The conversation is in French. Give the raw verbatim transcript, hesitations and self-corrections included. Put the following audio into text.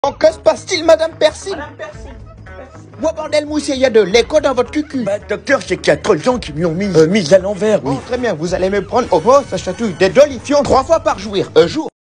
Oh, que se passe-t-il, Madame Persil? Madame Persil. Persil. Ouais, bordel moussé, il y a de l'écho dans votre cucu. Bah, docteur, c'est qu'il y a trop de gens qui m'y ont mis, euh, mise à l'envers, oui. Oh, très bien, vous allez me prendre au mot, ça chatouille des dolifions trois fois par jour. Un jour.